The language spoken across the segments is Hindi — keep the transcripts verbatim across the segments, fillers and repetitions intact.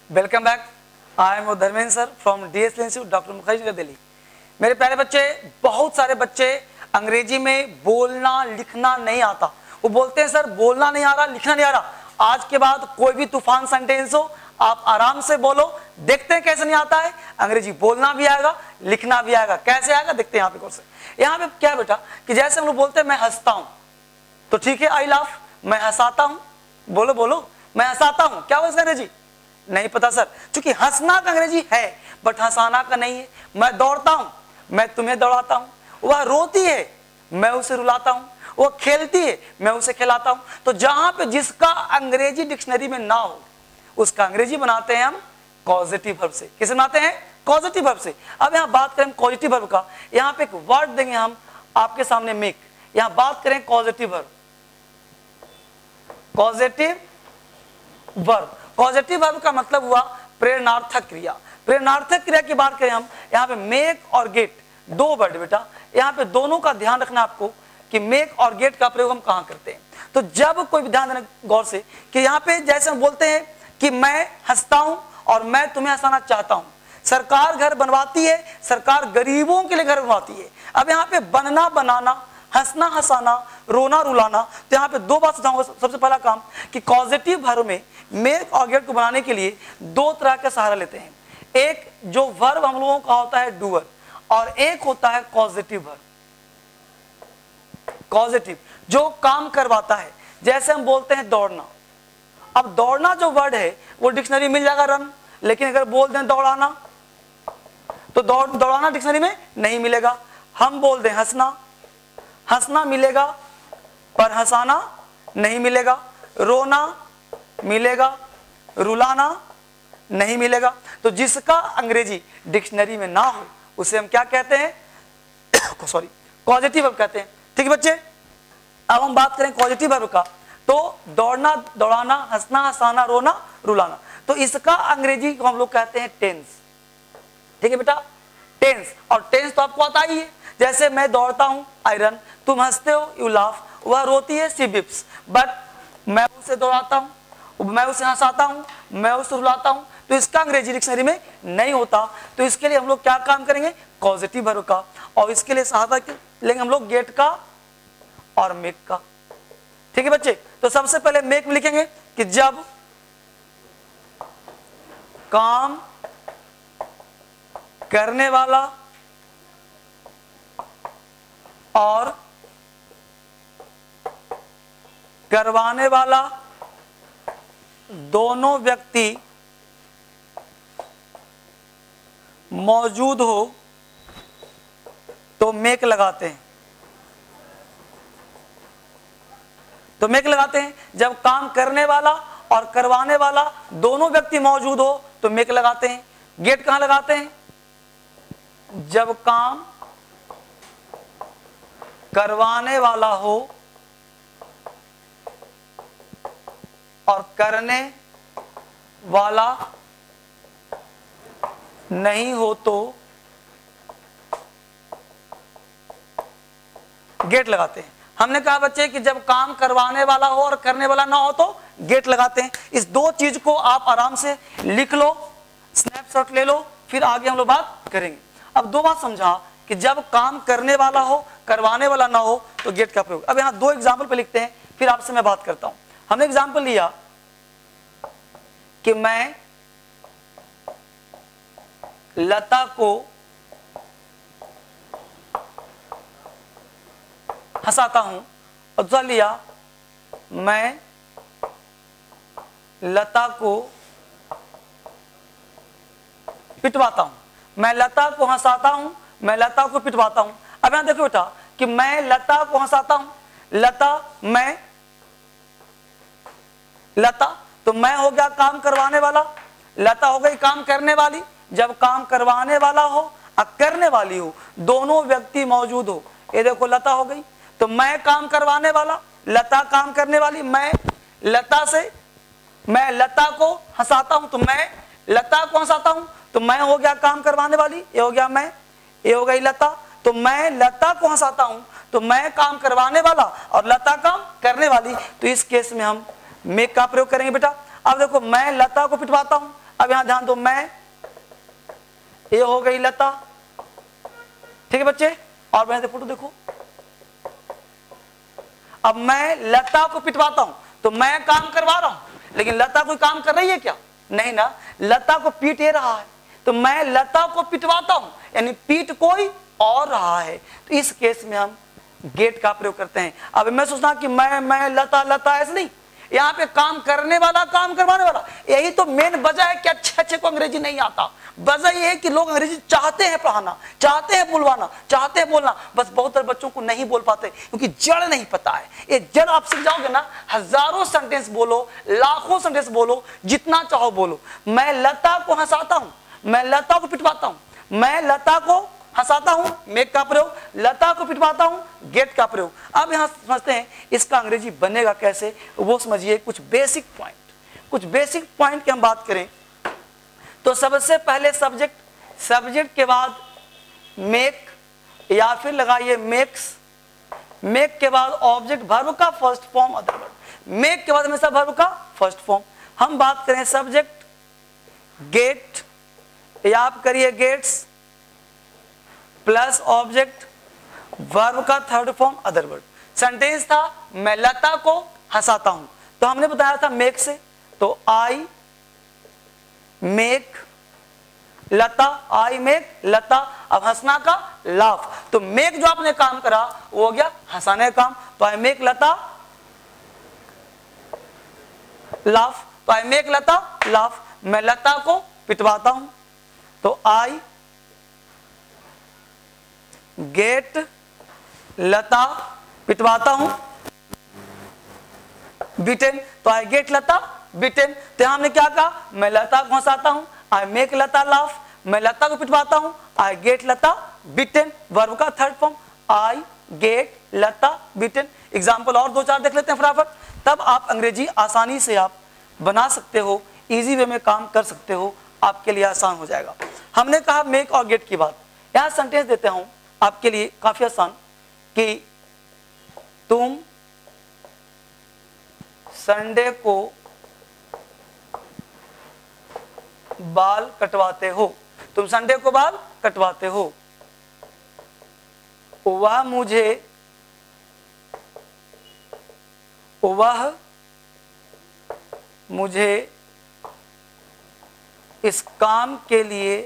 Welcome back. I am Dharmendra sir from DSL institute doctor Mukherjee Nagar Delhi. मेरे प्यारे बच्चे, बहुत सारे बच्चे अंग्रेजी में बोलना लिखना नहीं आता। वो बोलते हैं सर बोलना नहीं आ रहा, लिखना नहीं आ रहा। आज के बाद कोई भी तूफान सेंटेंस हो आप आराम से बोलो, देखते हैं कैसे नहीं आता है। अंग्रेजी बोलना भी आएगा, लिखना भी आएगा। कैसे आएगा देखते हैं यहाँ पे कोर्स। यहाँ पे क्या है बेटा कि जैसे हम लोग बोलते हैं मैं हंसता हूँ, तो ठीक है आई लाफ। मैं हंसाता हूँ, बोलो बोलो मैं हंसाता हूँ। क्या हो इसका अंग्रेजी? नहीं पता सर, क्योंकि हंसना का अंग्रेजी है बट हंसाना का नहीं है। मैं दौड़ता हूँ, मैं तुम्हें दौड़ाता हूँ। वह रोती है, मैं उसे रुलाता हूँ। वो खेलती है, मैं उसे खिलाता हूँ। तो जहां पे जिसका अंग्रेजी डिक्शनरी में ना हो उसका अंग्रेजी बनाते हैं हम कॉजेटिव वर्ब से। किसे बनाते हैं? कॉजेटिव वर्ब से। अब यहाँ बात करें कॉजेटिव वर्ब का, यहाँ पे एक वर्ड देंगे हम आपके सामने मेक। यहाँ बात करें causative verb, causative verb. Positive verb का मतलब हुआ प्रेरणार्थक क्रिया। प्रेरणार्थक क्रिया की बात करें हम, यहाँ पे मेक और गेट दो वर्ड बेटा, यहाँ पे दोनों का ध्यान रखना आपको कि मेक और गेट का प्रयोग हम कहाँ करते हैं। तो जब कोई ध्यान देना गौर से कि यहाँ पे जैसे हम बोलते हैं कि मैं हंसता हूँ और मैं तुम्हें हंसाना चाहता हूँ। सरकार घर बनवाती है, सरकार गरीबों के लिए घर बनवाती है। अब यहाँ पे बनना बनाना, हंसना हंसाना, रोना रुलाना। तो यहाँ पे दो बात समझाऊंगा। सबसे पहला काम कि पॉजिटिव वर्ब में मेक और गेट को बनाने के लिए दो तरह का सहारा लेते हैं। एक जो वर्ब हम लोगों का होता है डूअर, और एक होता है पॉजिटिव वर्ब। पॉजिटिव जो काम करवाता है, जैसे हम बोलते हैं दौड़ना। अब दौड़ना जो वर्ड है वो डिक्शनरी मिल जाएगा रन, लेकिन अगर बोल दें दौड़ाना तो दौड़ दौड़ाना डिक्शनरी में नहीं मिलेगा। हम बोल दें हंसना, हंसना मिलेगा पर हंसाना नहीं मिलेगा। रोना मिलेगा, रुलाना नहीं मिलेगा। तो जिसका अंग्रेजी डिक्शनरी में ना हो उसे हम क्या कहते हैं? सॉरी, पॉजिटिव वर्ब कहते हैं। ठीक है बच्चे, अब हम बात करें पॉजिटिव वर्ब का, तो दौड़ना दौड़ाना, हंसना हंसाना, रोना रुलाना। तो इसका अंग्रेजी को हम लोग कहते हैं टेंस। ठीक है बेटा, टेंस। और टेंस तो आपको आता ही है। जैसे मैं दौड़ता हूं आई रन, तुम हंसते हो यू लाफ, वह रोती है शी वीप्स। बट मैं उसे दौड़ाता हूं, मैं उसे हंसाता हूं, मैं उसे रुलाता हूं। तो इसका अंग्रेजी डिक्शनरी में नहीं होता। तो इसके लिए हम लोग क्या काम करेंगे? पॉजिटिव वर्ब का। और इसके लिए सहायता लेंगे हम लोग गेट का और मेक का। ठीक है बच्चे, तो सबसे पहले मेक में लिखेंगे कि जब काम करने वाला और करवाने वाला दोनों व्यक्ति मौजूद हो तो मेक लगाते हैं। तो मेक लगाते हैं जब काम करने वाला और करवाने वाला दोनों व्यक्ति मौजूद हो तो मेक लगाते हैं। गेट कहां लगाते हैं? जब काम करवाने वाला हो और करने वाला नहीं हो तो गेट लगाते हैं। हमने कहा बच्चे कि जब काम करवाने वाला हो और करने वाला ना हो तो गेट लगाते हैं। इस दो चीज को आप आराम से लिख लो, स्नैपशॉट ले लो, फिर आगे हम लोग बात करेंगे। अब दो बात समझा कि जब काम करने वाला हो करवाने वाला ना हो तो गेट का प्रयोग। अब यहां दो एग्जाम्पल पे लिखते हैं, फिर आपसे मैं बात करता हूं। हमने एग्जाम्पल लिया कि मैं लता को हंसाता हूं, और दूसरा लिया मैं लता को पिटवाता हूं। मैं लता को हंसाता हूं, मैं लता को पिटवाता हूं। अब यहां देखो बेटा कि मैं लता को हंसाता हूं, लता मैं लता, तो मैं हो गया काम करवाने वाला, लता हो गई काम करने वाली। जब काम करवाने वाला हो और करने वाली हो दोनों व्यक्ति मौजूद हो, ये देखो लता हो गई, तो मैं काम करवाने वाला, लता काम करने वाली। मैं लता से मैं लता को हंसाता हूं तो मैं लता को हंसाता हूं, तो मैं हो गया काम करवाने वाली, ये हो गया मैं, ये हो गई लता। तो मैं लता को हंसाता हूं तो मैं काम करवाने वाला और लता काम करने वाली। तो इस केस में हम मेक का प्रयोग करेंगे बेटा। अब देखो मैं लता को पिटवाता हूं, अब अब यहां ध्यान दो, मैं, ये हो गई लता, ठीक है बच्चे। और मैं फोटो देखो, अब मैं लता को पिटवाता हूं तो मैं काम करवा रहा हूं, लेकिन लता कोई काम कर रही है क्या? नहीं ना, लता को पीट ये रहा है, तो मैं लता को पिटवाता हूं, यानी पीट कोई और रहा है। तो इस केस में हम गेट का प्रयोग करते हैं। अब मैं सोचना कि मैं मैं लता लता, ऐसे नहीं, यहाँ पे काम करने वाला काम करवाने वाला। यही तो मेन वजह है कि अच्छे अच्छे को अंग्रेजी नहीं आता। वजह यह है कि लोग अंग्रेजी चाहते हैं पढ़ाना, चाहते हैं बुलवाना, चाहते हैं बोलना, बस बहुत सारे बच्चों को नहीं बोल पाते क्योंकि जड़ नहीं पता है। ये जड़ आप सीख जाओगे ना, हजारों सेंटेंस बोलो, लाखों सेंटेंस बोलो, जितना चाहो बोलो। मैं लता को हंसाता हूं, मैं लता को पिटवाता हूं, मैं लता को हंसाता हूं, मेक का प्रयोग, लता को पिटवाता हूं, गेट का प्रयोग। अब यहां समझते हैं इसका अंग्रेजी बनेगा कैसे, वो समझिए। कुछ बेसिक पॉइंट, कुछ बेसिक पॉइंट की हम बात करें तो सबसे पहले सब्जेक्ट, सब्जेक्ट के बाद मेक या फिर लगाइए मेक्स, मेक के बाद ऑब्जेक्ट, वर्ब का first form, other verb. Make के बाद हमेशा वर्ब का फर्स्ट फॉर्म। हम बात करें सब्जेक्ट गेट, या आप करिए गेट्स प्लस ऑब्जेक्ट, वर्ब का third form, other verb. Sentence था मैं लता को हंसाता हूं, तो हमने बताया था मेक से, तो I make Lata, I make लता। अब हंसना का लाफ, तो मेक जो आपने काम करा वो हो गया हंसाने का काम, तो आई मेक लता लाफ, तो आई मेक लता लाफ। मैं लता को पिटवाता हूं, तो आई गेट लता पिटवाता हूं बिटेन, तो आई गेट लता बिटेन। तो यहां हमने क्या कहा, मैं लता को हंसाता हूं, आई मेक लता लाफ, मैं लता को पिटवाता हूं, I get Lata beaten, verb का third form, I get Lata beaten. Example और दो चार देख लेते हैं फटाफट, तब आप अंग्रेजी आसानी से आप बना सकते हो, इजी वे में काम कर सकते हो, आपके लिए आसान हो जाएगा। हमने कहा मेक और गेट की बात, यहां सेंटेंस देते हूं आपके लिए काफी आसान, कि तुम संडे को बाल कटवाते हो, तुम संडे को बाल कटवाते हो, वह मुझे वह मुझे इस काम के लिए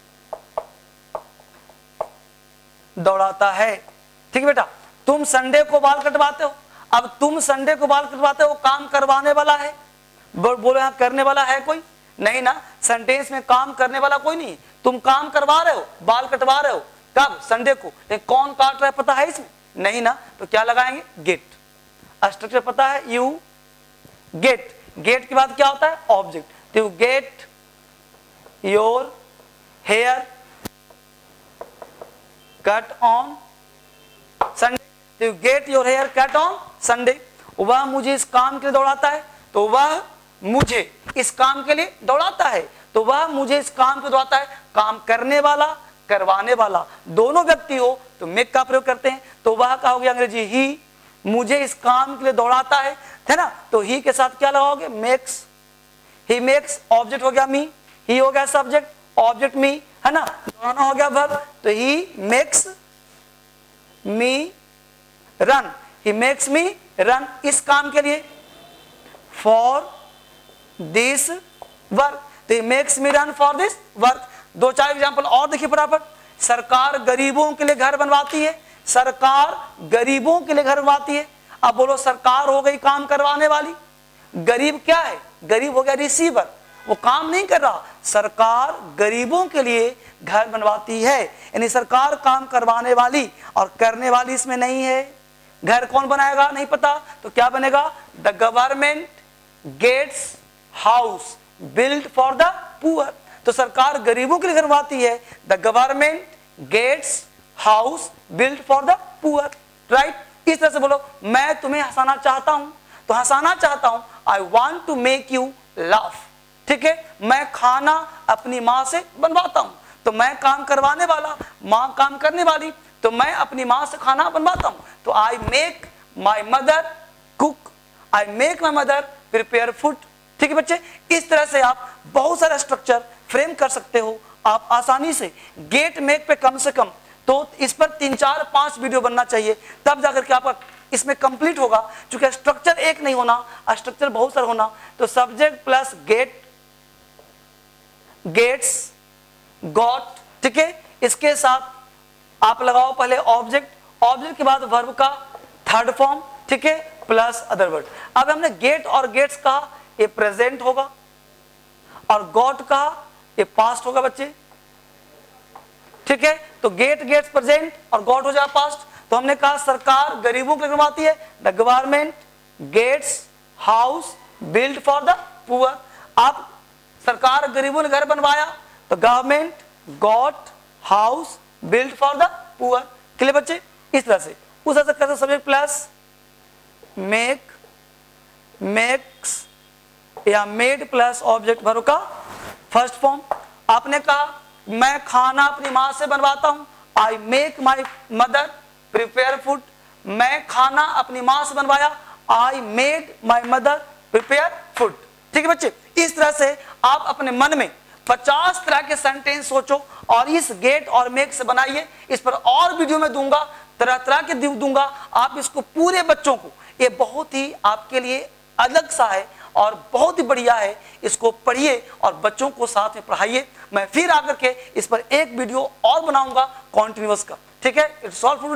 दौड़ाता है। ठीक है बेटा, तुम संडे को बाल कटवाते हो। अब तुम संडे को बाल कटवाते हो, काम करवाने वाला है, बोलो यहां करने वाला है कोई नहीं ना, सेंटेंस में काम करने वाला कोई नहीं। तुम काम करवा रहे हो, बाल कटवा रहे हो, कब? संडे को। लेकिन कौन काट रहा है पता है इसमें? नहीं ना, तो क्या लगाएंगे? गेट। स्ट्रक्चर पता है, यू गेट, गेट के बाद क्या होता है? Object. You get your hair cut on Sunday, you get your hair cut on Sunday. वह मुझे इस काम के लिए दौड़ाता है, तो वह मुझे इस काम के लिए दौड़ाता है, तो वह मुझे इस काम के लिए दौड़ाता है। काम करने वाला, करवाने वाला, दोनों व्यक्ति हो तो मेक का प्रयोग करते हैं। तो वह का हो गया अंग्रेजी ही, मुझे इस काम के लिए दौड़ाता है, है ना। तो ही के साथ क्या लगाओगे? मेक्स। ही मेक्स, ऑब्जेक्ट हो गया मी, ही हो गया सब्जेक्ट, ऑब्जेक्ट मी, है ना, दोनों हो गया वर्ब। तो he makes me run, he makes me run, इस काम के लिए, फॉर दिस वर्क, तो he makes me run for this work. दो चार एग्जांपल और देखिए फटाफट। सरकार गरीबों के लिए घर बनवाती है, सरकार गरीबों के लिए घर बनवाती है। अब बोलो सरकार हो गई काम करवाने वाली, गरीब क्या है? गरीब हो गया रिसीवर, वो काम नहीं कर रहा। सरकार गरीबों के लिए घर बनवाती है, यानी सरकार काम करवाने वाली, और करने वाली इसमें नहीं है। घर कौन बनाएगा? नहीं पता, तो क्या बनेगा? The government gets house build for the poor. तो सरकार गरीबों के लिए घर बनवाती है, the government gets house build for the poor, right. इस तरह से बोलो, मैं तुम्हें हंसाना चाहता हूं, तो हंसाना चाहता हूं, I want to make you laugh. ठीक है, मैं खाना अपनी माँ से बनवाता हूं, तो मैं काम करवाने वाला, माँ काम करने वाली, तो मैं अपनी माँ से खाना बनवाता हूं। तो I make my mother cook, I make my mother prepare food. ठीक है बच्चे, इस तरह से आप बहुत सारे स्ट्रक्चर फ्रेम कर सकते हो आप आसानी से। गेट मेक पे कम से कम तो इस पर तीन चार पांच वीडियो बनना चाहिए, तब जाकर के आपका इसमें कंप्लीट होगा। क्योंकि स्ट्रक्चर एक नहीं होना, स्ट्रक्चर बहुत सारा होना। तो subject plus get, gets, got, ठीक है। इसके साथ आप लगाओ पहले ऑब्जेक्ट, ऑब्जेक्ट के बाद वर्ब का थर्ड फॉर्म, ठीक है, प्लस अदर वर्ड। अब हमने गेट और गेट्स कहा ये प्रेजेंट होगा, और गॉट कहा ये पास्ट होगा बच्चे, ठीक है। तो गेट गेट्स प्रेजेंट और गॉट हो जाए पास्ट। तो हमने कहा सरकार गरीबों के लिए बनवाती है, the government gets house build for the poor. आप सरकार गरीबों ने घर बनवाया तो government got house build for the poor. Clear बच्चे? इस तरह से उस तरह से कैसे सब्जेक्ट प्लस मेक, मेक्स या मेड प्लस ऑब्जेक्ट वर्ब का फर्स्ट फॉर्म। आपने कहा मैं खाना अपनी मां से बनवाता हूं, I make my mother prepare food. मैं खाना अपनी मां से बनवाया, I made my mother prepare food. ठीक है बच्चे, इस तरह से आप अपने मन में पचास तरह के सेंटेंस सोचो और इस गेट और मेक से बनाइए। इस पर और वीडियो में दूंगा, तरह तरह के दूंगा। आप इसको पूरे बच्चों को, ये बहुत ही आपके लिए अलग सा है और बहुत ही बढ़िया है, इसको पढ़िए और बच्चों को साथ में पढ़ाइए। मैं फिर आकर के इस पर एक वीडियो और बनाऊंगा कॉन्टिन्यूअस का, ठीक है। It's all for